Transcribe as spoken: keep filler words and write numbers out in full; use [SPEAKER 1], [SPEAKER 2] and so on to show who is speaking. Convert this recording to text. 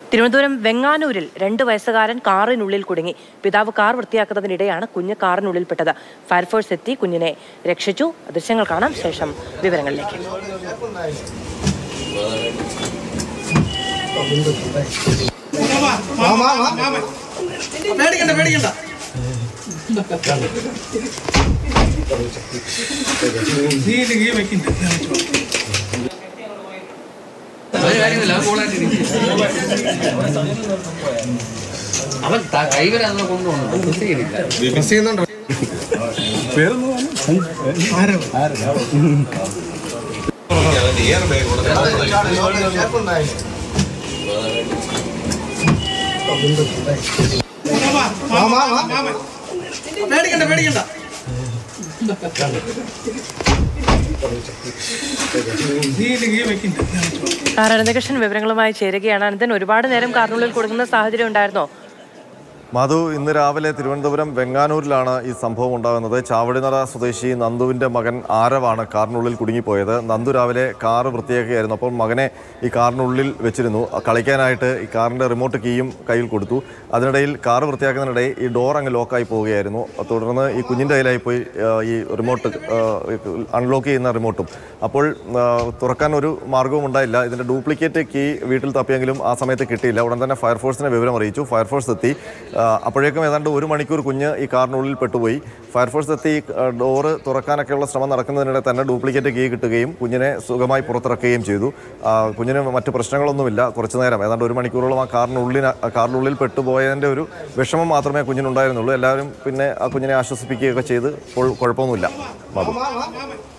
[SPEAKER 1] തിരുവനന്തപുരം വെങ്ങാനൂരിൽ രണ്ട് വയസ്സുകാരൻ കാറിനുള്ളിൽ കുടുങ്ങി. പിതാവ് കാർ വൃത്തിയാക്കുന്നതിനിടെയാണ് കുഞ്ഞ് കാറിനുള്ളിൽപ്പെട്ടത്. ഫയർഫോഴ്സ് എത്തി കുഞ്ഞിനെ രക്ഷിച്ചു. ദൃശ്യങ്ങൾ കാണാം, ശേഷം വിവരങ്ങളിലേക്ക്.
[SPEAKER 2] അവൻ കൈവരാന്ന് കൊണ്ടുപോകുന്നു. പേടിക്കണ്ട പേടിക്കണ്ട
[SPEAKER 1] കാർ അനന്തകൃഷ്ണൻ വിവരങ്ങളുമായി ചേരുകയാണ്. അനന്തൻ, ഒരുപാട് നേരം കാറിനുള്ളിൽ കൊടുക്കുന്ന സാഹചര്യം ഉണ്ടായിരുന്നോ?
[SPEAKER 3] മധു, ഇന്ന് രാവിലെ തിരുവനന്തപുരം വെങ്ങാനൂരിലാണ് ഈ സംഭവം ഉണ്ടാകുന്നത്. ചാവടിനട സ്വദേശി നന്ദുവിൻ്റെ മകൻ ആരവാണ് കാറിനുള്ളിൽ കുടുങ്ങിപ്പോയത്. നന്ദു രാവിലെ കാറ് വൃത്തിയാക്കുകയായിരുന്നു. അപ്പോൾ മകനെ ഈ കാറിനുള്ളിൽ വെച്ചിരുന്നു. കളിക്കാനായിട്ട് ഈ കാറിൻ്റെ റിമോട്ട് കീയും കയ്യിൽ കൊടുത്തു. അതിനിടയിൽ കാറ് വൃത്തിയാക്കുന്നതിനിടയിൽ ഈ ഡോർ അങ്ങ് ലോക്കായി പോവുകയായിരുന്നു. തുടർന്ന് ഈ കുഞ്ഞിൻ്റെ കയ്യിലായി പോയി ഈ റിമോട്ട് അൺലോക്ക് ചെയ്യുന്ന റിമോട്ടും. അപ്പോൾ തുറക്കാൻ ഒരു മാർഗവും ഉണ്ടായില്ല. ഇതിൻ്റെ ഡ്യൂപ്ലിക്കേറ്റ് കീ വീട്ടിൽ തപ്പിയെങ്കിലും ആ സമയത്ത് കിട്ടിയില്ല. ഉടൻ തന്നെ ഫയർഫോഴ്സിനെ വിവരം അറിയിച്ചു. ഫയർഫോഴ്സ് എത്തി. അപ്പോഴേക്കും ഏതാണ്ട് ഒരു മണിക്കൂർ കുഞ്ഞ് ഈ കാറിനുള്ളിൽ പെട്ടുപോയി. ഫയർഫോഴ്സ് എത്തി ഡോറ് തുറക്കാനൊക്കെയുള്ള ശ്രമം നടക്കുന്നതിനിടെ തന്നെ ഡ്യൂപ്ലിക്കേറ്റ് കീ കിട്ടുകയും കുഞ്ഞിനെ സുഖമായി പുറത്തിറക്കുകയും ചെയ്തു. കുഞ്ഞിന് മറ്റു പ്രശ്നങ്ങളൊന്നുമില്ല. കുറച്ചു നേരം ഏതാണ്ട് ഒരു മണിക്കൂറോളം ആ കാറിനുള്ളിൽ കാറിനുള്ളിൽ പെട്ടുപോയതിൻ്റെ ഒരു വിഷമം മാത്രമേ കുഞ്ഞിനുണ്ടായിരുന്നുള്ളൂ. എല്ലാവരും പിന്നെ ആ കുഞ്ഞിനെ ആശ്വസിപ്പിക്കുകയൊക്കെ ചെയ്ത് ഇപ്പോൾ കുഴപ്പമൊന്നുമില്ല.